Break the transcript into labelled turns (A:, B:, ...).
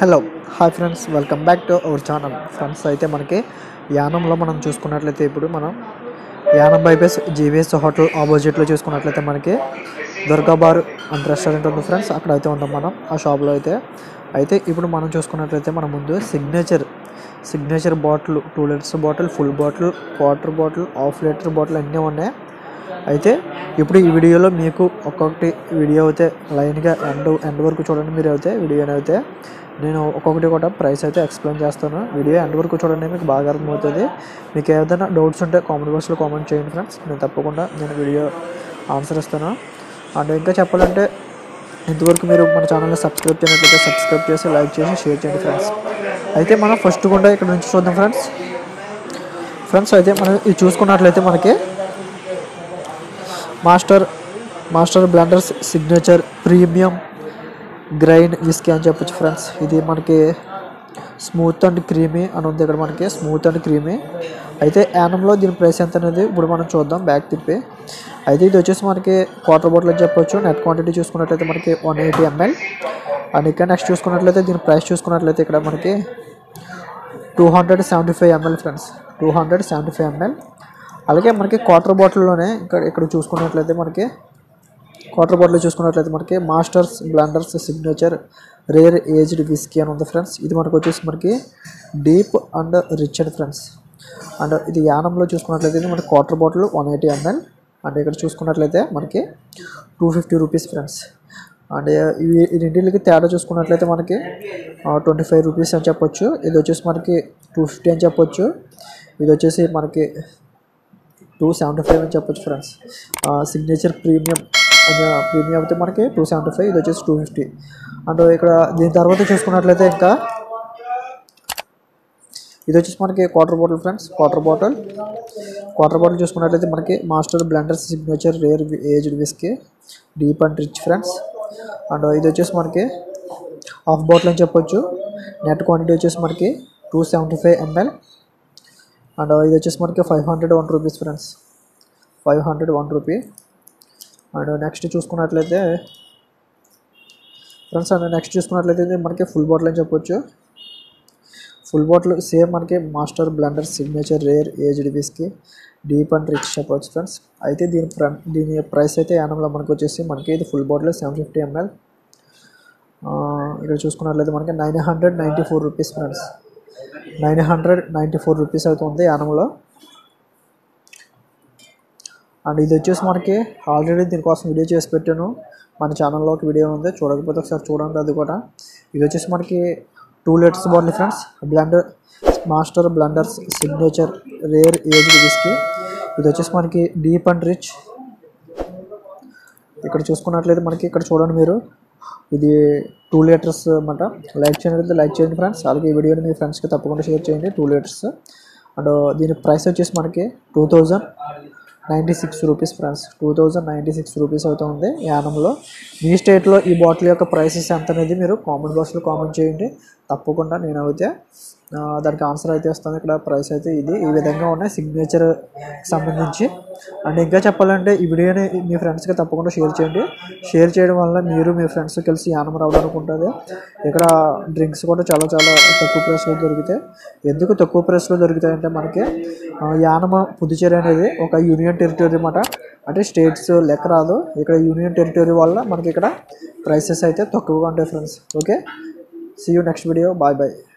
A: Hello hi friends, welcome back to our channel. Friends అయితే మనకి యానంలో మనం చూసుకున్నట్లయితే ఇప్పుడు మనం యానం బైపాస్ జీవీఎస్ హోటల్ ఆపోజిట్లో చూసుకున్నట్లయితే మనకి దుర్గా బార్ అండ్ రెస్టారెంట్ ఉంది ఫ్రెండ్స్. అక్కడ అయితే ఉంటాం మనం ఆ షాప్లో అయితే ఇప్పుడు మనం చూసుకున్నట్లయితే మన ముందు signature bottle, 2 litres bottle, full bottle, quarter bottle, half litre bottle అన్నీ ఉన్నాయి. అయితే ఇప్పుడు ఈ వీడియోలో మీకు ఒక్కొక్కటి వీడియో అయితే లైన్గా ఎండ్ వరకు చూడండి. మీరు అయితే వీడియోని అయితే నేను ఒక్కొక్కటి కూడా ప్రైస్ అయితే ఎక్స్ప్లెయిన్ చేస్తాను. వీడియో ఎండ్ వరకు చూడండి, మీకు బాగా అర్థమవుతుంది. మీకు ఏదైనా డౌట్స్ ఉంటే కామెంట్ బాక్స్లో కామెంట్ చేయండి ఫ్రెండ్స్. నేను తప్పకుండా వీడియో ఆన్సర్ ఇస్తాను. అండ్ ఇంకా చెప్పాలంటే ఇంతవరకు మీరు మన ఛానల్ని సబ్స్క్రైబ్ చేయనట్లయితే సబ్స్క్రైబ్ చేసి లైక్ చేసి షేర్ చేయండి ఫ్రెండ్స్. అయితే మనం ఫస్ట్ కూడా ఇక్కడ నుంచి చూద్దాం ఫ్రెండ్స్. అయితే మనం ఇది చూసుకున్నట్లయితే మనకి master blenders signature premium grain whisky అని చెప్పొచ్చు ఫ్రెండ్స్. ఇది మనకి స్మూత్ అండ్ క్రీమీ అని ఉంది. ఇక్కడ మనకి స్మూత్ అండ్ క్రీమీ. అయితే యానంలో దీని ప్రైస్ ఎంత అనేది ఇప్పుడు మనం చూద్దాం బ్యాక్ తిప్పి. అయితే ఇది వచ్చేసి మనకి క్వార్టర్ బాటిల్ అని చెప్పొచ్చు. నెట్ క్వాంటిటీ చూసుకున్నట్లయితే మనకి 180 ml. అండ్ ఇక్కడ నెక్స్ట్ చూసుకున్నట్లయితే దీని ప్రైస్ చూసుకున్నట్లయితే ఇక్కడ మనకి 275 ml ఫ్రెండ్స్, 275 ml. అలాగే మనకి క్వార్టర్ బాటిల్లోనే ఇక్కడ చూసుకున్నట్లయితే మనకి క్వార్టర్ బాటిల్ చూసుకున్నట్లయితే మనకి masters blenders signature rare aged whisky అని ఉంది ఫ్రెండ్స్. ఇది మనకు వచ్చేసి మనకి deep and rich and friends. And ఇది యానంలో చూసుకున్నట్లయితే మనకి క్వార్టర్ బాటిల్ 180 ml. అండ్ ఇక్కడ చూసుకున్నట్లయితే మనకి 250 రూపీస్ ఫ్రెండ్స్. అండ్ ఈ రెండింటికి తేడా చూసుకున్నట్లయితే మనకి 25 రూపీస్ అని చెప్పొచ్చు. ఇది వచ్చేసి మనకి 250 అని చెప్పొచ్చు. ఇది వచ్చేసి మనకి 275 అని చెప్పొచ్చు ఫ్రెండ్స్. సిగ్నేచర్ ప్రీమియం అయితే మనకి 275, ఇది వచ్చేసి 250. అండ్ ఇక్కడ దీని తర్వాత చూసుకున్నట్లయితే ఇంకా ఇది వచ్చేసి మనకి quarter bottle friends. Quarter bottle చూసుకున్నట్లయితే మనకి master blenders signature rare aged whisky deep and rich friends. And ఇది వచ్చేసి మనకి హాఫ్ బాటిల్ అని చెప్పొచ్చు. నెట్ క్వాంటిటీ వచ్చేసి మనకి 275 ml. అండ్ ఇది వచ్చేసి మనకి 501 rupees friends, 501 rupee. And next చూసుకున్నట్లయితే మనకి ఫుల్ బాటిల్ అని చెప్పొచ్చు. ఫుల్ బాటిల్ సేమ్ మనకి master blender signature rare aged whisky deep and rich చెప్పవచ్చు ఫ్రెండ్స్. అయితే దీని ప్రైస్ అయితే యానంలో మనకి వచ్చేసి మనకి ఇది ఫుల్ బాటిల్ 750 ml. ఇక్కడ చూసుకున్నట్లయితే మనకి 994 రూపీస్ ఫ్రెండ్స్, 994 రూపీస్ అవుతుంది యానంలో. అండ్ ఇది వచ్చేసి మనకి ఆల్రెడీ దీనికోసం వీడియో చేసి పెట్టాను. మన ఛానల్లో ఒక వీడియో ఉంది, చూడకపోతే ఒకసారి చూడండి అది కూడా. ఇది వచ్చేసి మనకి 2 litres bottle friends. Master blenders signature rare aged whisky. ఇది వచ్చేసి మనకి డీప్ అండ్ రిచ్. ఇక్కడ చూసుకున్నట్లయితే మనకి ఇక్కడ చూడండి మీరు, ఇది 2 లీటర్స్ అన్నమాట. లైక్ చేయండి ఫ్రెండ్స్. అలాగే ఈ వీడియోని మీ ఫ్రెండ్స్కి తప్పకుండా షేర్ చేయండి. 2 లీటర్స్. అండ్ దీని ప్రైస్ వచ్చేసి మనకి 2096 రూపీస్ ఫ్రెండ్స్, 2096 రూపీస్ అవుతుంది యానంలో. మీ స్టేట్లో ఈ బాటిల్ యొక్క ప్రైసెస్ ఎంత అనేది మీరు కామెంట్ బాక్స్లో కామెంట్ చేయండి. తప్పకుండా నేను అయితే దానికి ఆన్సర్ అయితే ఇస్తాను. ఇక్కడ ప్రైస్ అయితే ఈ విధంగా ఉన్నాయి సిగ్నేచర్ సంబంధించి. అండ్ ఇంకా చెప్పాలంటే ఈ వీడియోని మీ ఫ్రెండ్స్కి తప్పకుండా షేర్ చేయండి. షేర్ చేయడం వల్ల మీరు మీ ఫ్రెండ్స్ కలిసి యానం రావడానికి ఉంటుంది. ఇక్కడ డ్రింక్స్ కూడా చాలా తక్కువ ప్రైస్లో దొరుకుతాయి. ఎందుకు తక్కువ ప్రైస్లో దొరుకుతాయంటే మనకి యానం పుదుచ్చేరి అనేది ఒక యూనియన్ టెరిటరీ అన్నమాట. అంటే స్టేట్స్ లెక్క రాదు. ఇక్కడ యూనియన్ టెరిటరీ వల్ల మనకి ఇక్కడ ప్రైసెస్ అయితే తక్కువగా ఉంటాయి friends. Okay, see you next video. Bye.